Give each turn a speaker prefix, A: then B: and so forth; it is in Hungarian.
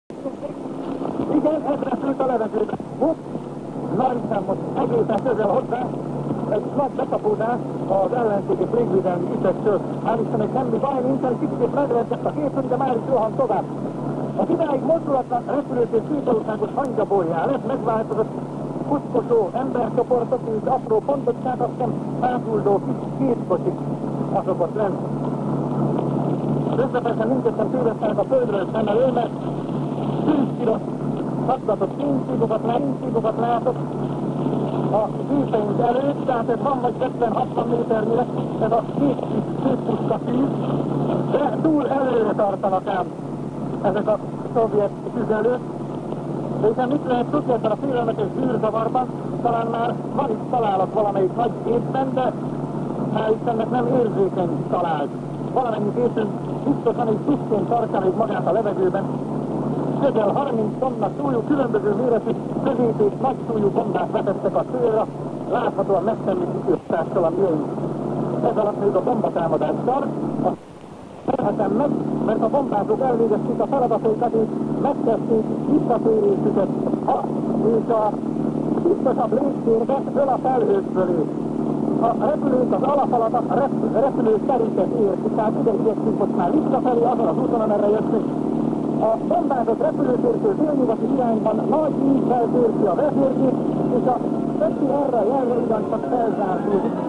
A: Igen, ez repült a levegőbe. Na hiszen most egészen közel hozzá egy nagy betapódás az ellenségi légvédelmi ütektől. Hál' Istennek semmi baj nincsen, kicsit megrezzett a képünk, de már is rohan tovább. Az idáig mozdulatlan repülőtér kétvalóságos hangyaborjá lesz megváltozott kuszkosó embercsoportok és apró pontocsát, aztán hátuldó kis kétkocsik azok ott lent. Közben mindketten tévesztenek a földről szem elő, mert 10 kilós szakdatott fényszígokat látok a gépeink előtt, tehát ez van vagy 70-60 méternyire, ez a két puszka tűz, de túl előre tartanak ám ezek a szovjet tüzelők. De hiszen mit lehet tudni ebben a félelmetes zűrzavarban, talán már van is találat valamelyik nagy gépben, de hál' Istennek nem érzékeny talált. Valamennyi gépünk biztosan és tisztén tartja még magát a levegőben. Közel 30 tonna súlyú, különböző méretű, közép és nagy súlyú bombát vetettek a célra, láthatóan megszemlő kiköptással a miénk. Ez alatt még a bombatámadás tart, érhetem meg, mert a bombázók elvégezték a feladataikat és megkezdték visszatérésüket és a biztosabb légtérbe föl a felhők fölé. A repülők az alafalat a repülő keréket értik, tehát ide igyekszünk most már visszafelé azon az úton, amerre jöttünk. A bombázott repülőtértől délnyugati irányban nagy ízzel tér ki a vezérgép, és a többi erre jelre ugyancsak felzárkózik.